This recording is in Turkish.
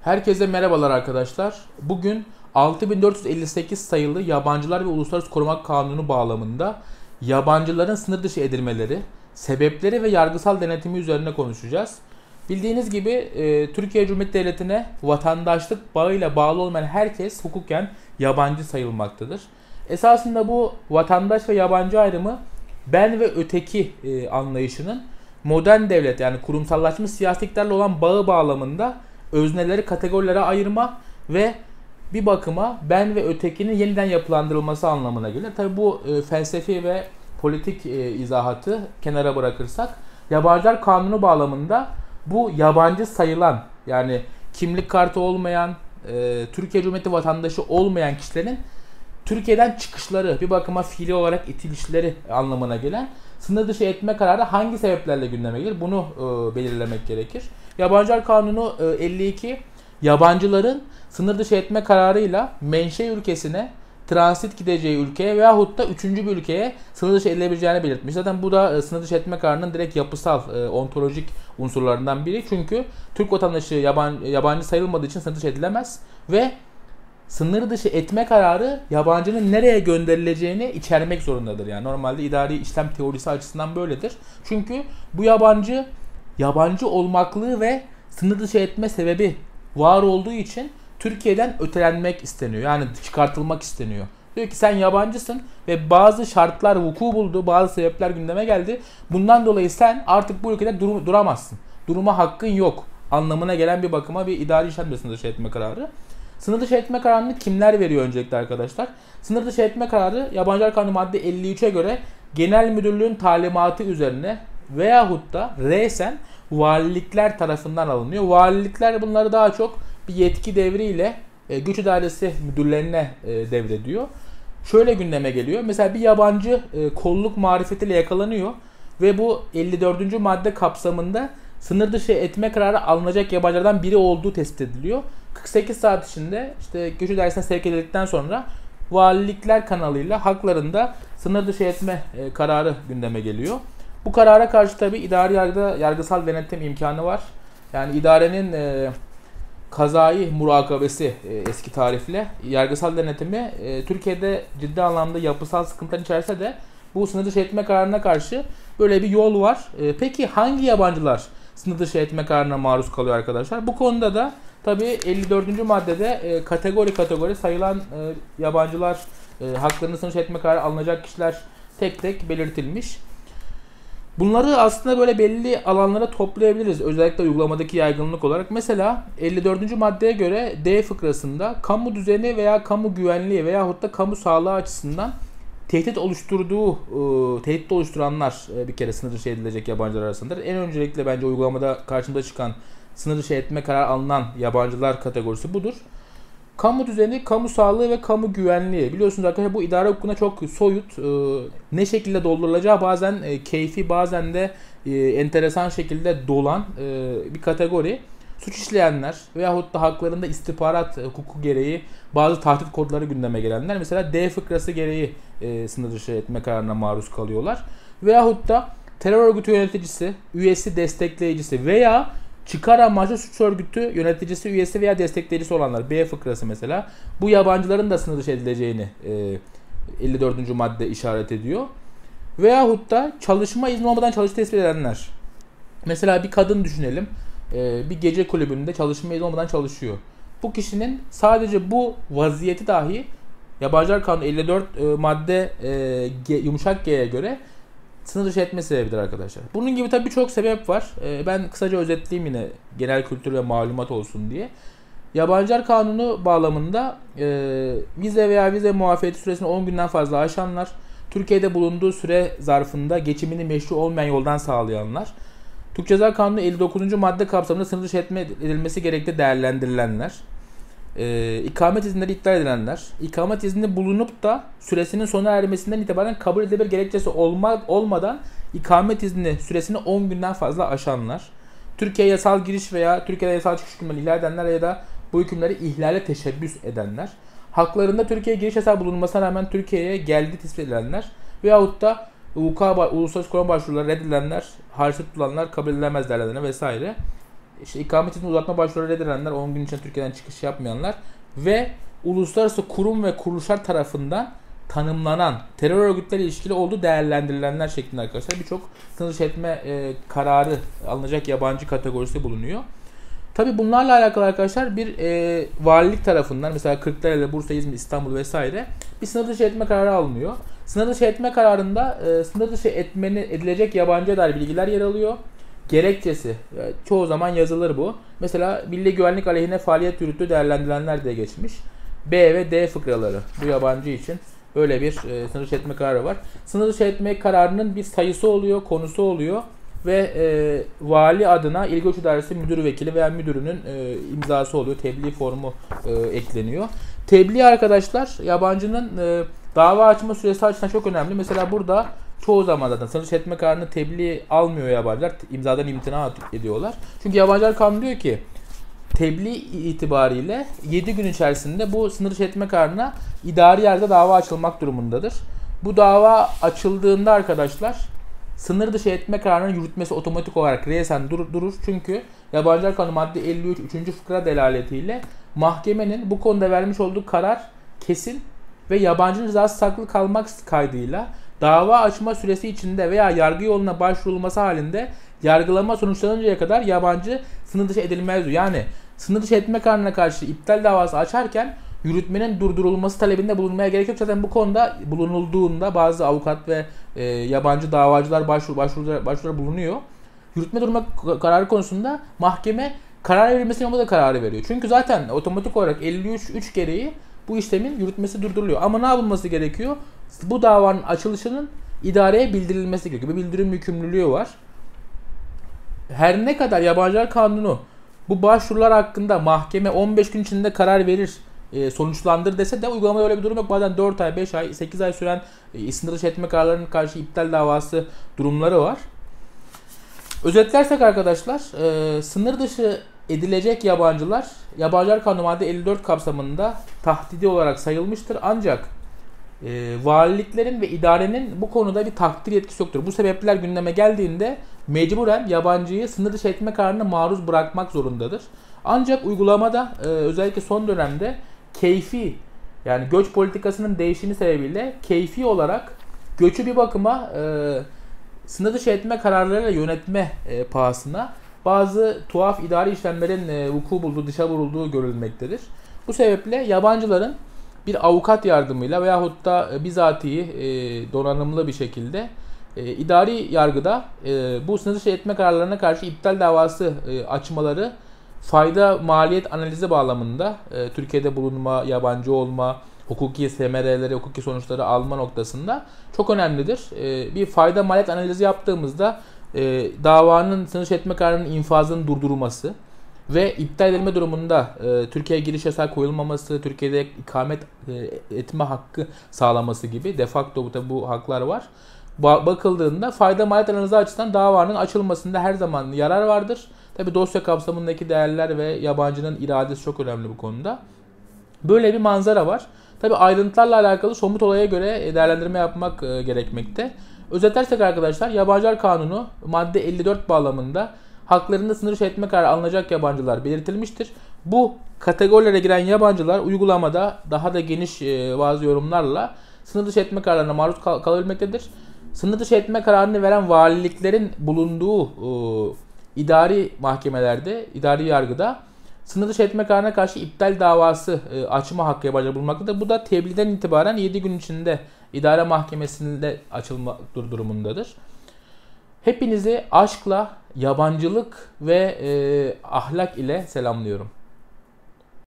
Herkese merhabalar arkadaşlar. Bugün 6458 sayılı Yabancılar ve Uluslararası Koruma Kanunu bağlamında yabancıların sınır dışı edilmeleri, sebepleri ve yargısal denetimi üzerine konuşacağız. Bildiğiniz gibi Türkiye Cumhuriyeti Devleti'ne vatandaşlık bağıyla bağlı olmayan herkes hukuken yabancı sayılmaktadır. Esasında bu vatandaş ve yabancı ayrımı ben ve öteki anlayışının modern devlet yani kurumsallaşmış siyasi iktidarla olan bağı bağlamında özneleri kategorilere ayırma ve bir bakıma ben ve ötekinin yeniden yapılandırılması anlamına gelir. Tabi bu felsefi ve politik izahatı kenara bırakırsak yabancılar kanunu bağlamında bu yabancı sayılan yani kimlik kartı olmayan, Türkiye Cumhuriyeti vatandaşı olmayan kişilerin Türkiye'den çıkışları, bir bakıma fiili olarak itilişleri anlamına gelen sınır dışı etme kararı hangi sebeplerle gündeme gelir? Bunu belirlemek gerekir. Yabancılar Kanunu 52, yabancıların sınır dışı etme kararıyla menşe ülkesine, transit gideceği ülkeye veyahut da üçüncü bir ülkeye sınır dışı edilebileceğini belirtmiş. Zaten bu da sınır dışı etme kararının direkt yapısal, ontolojik unsurlarından biri. Çünkü Türk vatandaşı yabancı sayılmadığı için sınır dışı edilemez ve sınır dışı etme kararı yabancının nereye gönderileceğini içermek zorundadır. Yani normalde idari işlem teorisi açısından böyledir. Çünkü bu yabancı olmaklığı ve sınır dışı etme sebebi var olduğu için Türkiye'den ötelenmek isteniyor. Yani çıkartılmak isteniyor. Diyor ki sen yabancısın ve bazı şartlar vuku buldu, bazı sebepler gündeme geldi. Bundan dolayı sen artık bu ülkede duramazsın. Duruma hakkın yok anlamına gelen bir bakıma bir idari işlemdir sınır dışı etme kararı. Sınır dışı etme kararını kimler veriyor öncelikle arkadaşlar? Sınır dışı etme kararı Yabancılar Kanunu madde 53'e göre genel müdürlüğün talimatı üzerine veyahut da resen valilikler tarafından alınıyor. Valilikler bunları daha çok bir yetki devriyle güç idaresi müdürlerine devrediyor. Şöyle gündeme geliyor. Mesela bir yabancı kolluk marifetiyle yakalanıyor ve bu 54. madde kapsamında sınır dışı etme kararı alınacak yabancılardan biri olduğu tespit ediliyor. 48 saat içinde işte göç idaresine sevk edildikten sonra valilikler kanalıyla haklarında sınır dışı etme kararı gündeme geliyor. Bu karara karşı tabi idari yargıda yargısal denetim imkanı var. Yani idarenin kazayı murakabesi eski tarifle yargısal denetimi Türkiye'de ciddi anlamda yapısal sıkıntılar içerse de bu sınır dışı etme kararına karşı böyle bir yol var. Peki hangi yabancılar sınır dışı etme kararına maruz kalıyor arkadaşlar? Bu konuda da tabi 54. maddede kategori sayılan yabancılar haklarını sınır dışı etme kararı alınacak kişiler tek tek belirtilmiş. Bunları aslında böyle belli alanlara toplayabiliriz. Özellikle uygulamadaki yaygınlık olarak. Mesela 54. maddeye göre D fıkrasında kamu düzeni veya kamu güvenliği veyahut da kamu sağlığı açısından tehdit oluşturanlar bir kere sınır dışı edilecek yabancılar arasındadır. En öncelikle bence uygulamada karşımıza çıkan sınır dışı etme kararı alınan yabancılar kategorisi budur. Kamu düzeni, kamu sağlığı ve kamu güvenliği. Biliyorsunuz arkadaşlar bu idare hukukuna çok soyut, ne şekilde doldurulacağı bazen keyfi bazen de enteresan şekilde dolan bir kategori. Suç işleyenler veyahut da haklarında istihbarat hukuku gereği bazı tahdit kodları gündeme gelenler mesela D fıkrası gereği sınır dışı etme kararına maruz kalıyorlar. Veyahut da terör örgütü yöneticisi, üyesi, destekleyicisi veya çıkar amaçlı suç örgütü yöneticisi, üyesi veya destekleyicisi olanlar B fıkrası mesela bu yabancıların da sınır dışı edileceğini 54. madde işaret ediyor. Veyahut da çalışma izni olmadan çalıştığı tespit edenler. Mesela bir kadın düşünelim. Bir gece kulübünde çalışma izni olmadan çalışıyor. Bu kişinin sadece bu vaziyeti dahi Yabancılar Kanunu 54 madde yumuşak G'ye göre sınır dışı etme sebebidir arkadaşlar. Bunun gibi tabii birçok sebep var. Ben kısaca özetleyeyim yine genel kültür ve malumat olsun diye. Yabancılar Kanunu bağlamında vize veya vize muafiyeti süresini 10 günden fazla aşanlar, Türkiye'de bulunduğu süre zarfında geçimini meşru olmayan yoldan sağlayanlar, Türk Ceza Kanunu 59. madde kapsamında sınır dışı etme edilmesi gerektiği değerlendirilenler, ikamet izinleri iptal edilenler, ikamet izni bulunup da süresinin sona ermesinden itibaren kabul edilebilir gerekçesi olmadan ikamet izni süresini 10 günden fazla aşanlar, Türkiye'ye yasal giriş veya Türkiye'de yasal çıkış hükümlerini ihlal edenler ya da bu hükümleri ihlale teşebbüs edenler, haklarında Türkiye'ye giriş yasağı bulunmasına rağmen Türkiye'ye geldiği tespit edilenler veyahut da uluslararası koruma başvuruları reddedilenler, harçlık tutulanlar, kabul edilemez değerlendirenler vesaire. işte ikamet izni uzatma başvuruları reddedenler, 10 gün içinde Türkiye'den çıkış yapmayanlar ve uluslararası kurum ve kuruluşlar tarafından tanımlanan terör örgütleriyle ilişkili olduğu değerlendirilenler şeklinde arkadaşlar birçok sınır dışı etme kararı alınacak yabancı kategorisi bulunuyor. Tabi bunlarla alakalı arkadaşlar bir valilik tarafından mesela Kırklareli, Bursa, İzmir, İstanbul vesaire bir sınır dışı etme kararı alınıyor. Sınır dışı etme kararında sınır dışı edilecek yabancıya dair bilgiler yer alıyor. Gerekçesi çoğu zaman yazılır bu. Mesela milli güvenlik aleyhine faaliyet yürüttüğü değerlendirilenler diye geçmiş. B ve D fıkraları bu yabancı için böyle bir sınır dışı etme kararı var. Sınır dışı etme kararının bir sayısı oluyor, konusu oluyor ve vali adına İl Göç İdaresi müdür vekili veya müdürünün imzası oluyor. Tebliğ formu ekleniyor. Tebliğ arkadaşlar yabancının dava açma süresi açısından çok önemli. Mesela burada çoğu zaman zaten sınır dışı etme kararını tebliğ almıyor yabancılar. İmzadan imtina ediyorlar. Çünkü yabancılar kanunu diyor ki tebliğ itibariyle 7 gün içerisinde bu sınır dışı etme kararına idari yerde dava açılmak durumundadır. Bu dava açıldığında arkadaşlar sınır dışı etme kararının yürütmesi otomatik olarak resen durur. Çünkü yabancılar kanunu madde 53 3. fıkra delaletiyle mahkemenin bu konuda vermiş olduğu karar kesin ve yabancının rızası saklı kalmak kaydıyla dava açma süresi içinde veya yargı yoluna başvurulması halinde yargılama sonuçlanıncaya kadar yabancı sınır dışı edilmez. Yani sınır dışı etme kararına karşı iptal davası açarken yürütmenin durdurulması talebinde bulunmaya gerek yok. Zaten bu konuda bulunulduğunda bazı avukat ve yabancı davacılar başvurular bulunuyor. Yürütme durma kararı konusunda mahkeme karar verilmesi yolunda da kararı veriyor. Çünkü zaten otomatik olarak 53.3 gereği bu işlemin yürütmesi durduruluyor. Ama ne yapılması gerekiyor? Bu davanın açılışının idareye bildirilmesi gerekiyor. Bir bildirim yükümlülüğü var. Her ne kadar yabancılar kanunu bu başvurular hakkında mahkeme 15 gün içinde karar verir, sonuçlandır dese de uygulamada öyle bir durum yok. Bazen 4 ay, 5 ay, 8 ay süren sınır dışı etme kararlarının karşı iptal davası durumları var. Özetlersek arkadaşlar, sınır dışı edilecek yabancılar, yabancılar kanunu madde 54 kapsamında tahdidi olarak sayılmıştır. Ancak valiliklerin ve idarenin bu konuda bir takdir yetkisi yoktur. Bu sebepler gündeme geldiğinde mecburen yabancıyı sınır dışı etme kararına maruz bırakmak zorundadır. Ancak uygulamada özellikle son dönemde keyfi, yani göç politikasının değişimi sebebiyle keyfi olarak göçü bir bakıma sınır dışı etme kararlarıyla yönetme pahasına bazı tuhaf idari işlemlerin vuku bulduğu, dışa vurulduğu görülmektedir. Bu sebeple yabancıların bir avukat yardımıyla veyahut da bizatihi donanımlı bir şekilde idari yargıda bu sınır dışı etme kararlarına karşı iptal davası açmaları fayda maliyet analizi bağlamında Türkiye'de bulunma, yabancı olma, hukuki semereleri, hukuki sonuçları alma noktasında çok önemlidir. Bir fayda maliyet analizi yaptığımızda davanın sınır dışı etme kararının infazının durdurulması ve iptal edilme durumunda Türkiye'ye giriş yasağı koyulmaması, Türkiye'de ikamet etme hakkı sağlaması gibi de facto bu haklar var. Bakıldığında fayda maliyet analizi açısından davanın açılmasında her zaman yarar vardır. Tabi dosya kapsamındaki değerler ve yabancının iradesi çok önemli bu konuda. Böyle bir manzara var. Tabi ayrıntılarla alakalı somut olaya göre değerlendirme yapmak gerekmekte. Özetlersek arkadaşlar, yabancılar kanunu madde 54 bağlamında haklarında sınır dışı etme kararı alınacak yabancılar belirtilmiştir. Bu kategorilere giren yabancılar uygulamada daha da geniş bazı yorumlarla sınır dışı etme kararlarına maruz kalabilmektedir. Sınır dışı etme kararını veren valiliklerin bulunduğu idari mahkemelerde, idari yargıda sınır dışı etme kararına karşı iptal davası açma hakkı yabancılar bulunmaktadır. Bu da tebliğden itibaren 7 gün içinde idare mahkemesinde açılma durumundadır. Hepinizi aşkla, yabancılık ve ahlak ile selamlıyorum.